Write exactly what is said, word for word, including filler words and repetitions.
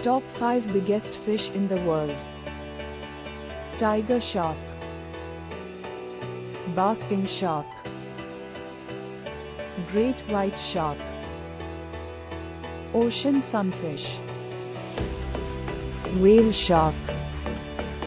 Top five biggest fish in the world. Tiger shark, basking shark, great white shark, ocean sunfish, whale shark.